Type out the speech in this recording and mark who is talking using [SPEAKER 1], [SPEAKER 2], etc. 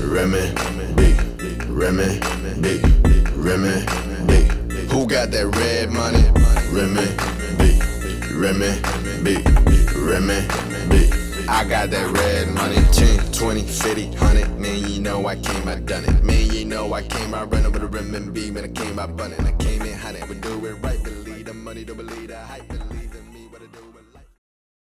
[SPEAKER 1] RMB, RMB. Who got that red money? RMB. I got that red money. 10, 20, 50, 100. Man, you know I came, I done it. Man, you know I came, I running with a RMB. Man, I came, I bunning. I came in, honey. We do it right. Believe the money, don't believe the hype.